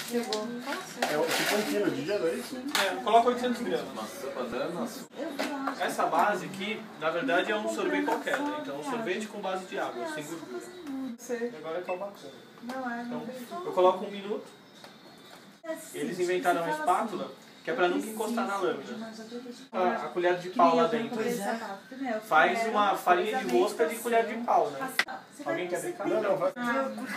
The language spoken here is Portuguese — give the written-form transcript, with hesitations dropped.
Chegou. É tipo 1 quilo de gelo, é isso? Coloca 800 gramas. Maçã, banana. Essa base aqui, na verdade, é um sorvete qualquer, né? Então, um sorvete com base de água, sem gordura. E agora é que é o bacana. Então, eu coloco 1 minuto. Eles inventaram uma espátula que é pra nunca encostar na lâmina. A colher de pau lá dentro. Faz uma farinha de rosca de colher de pau, né? Alguém quer brincar? Não, vai.